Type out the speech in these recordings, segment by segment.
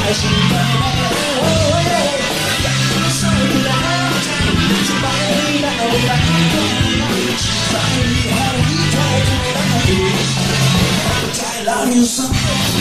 love you so.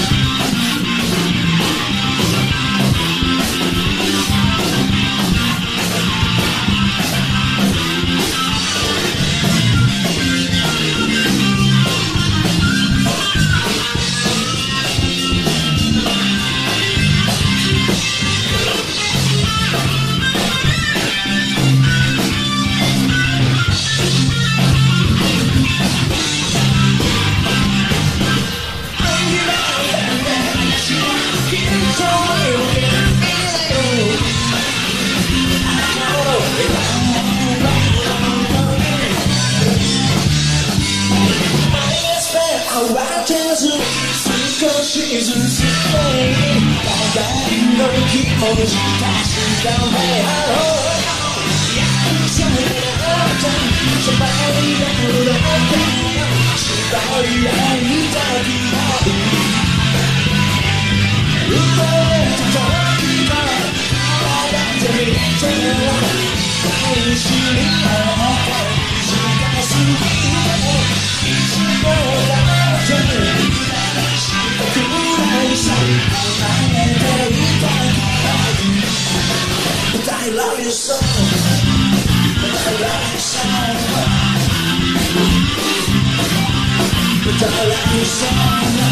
She's a symphony. Backの気持ち確かめ合おう。約束のあった縛りの裏で縛り合いたくない奪われた時がまだ手に手を愛しに合って近すぎていつもだってBut I love you so. But I love you so. But I love you so.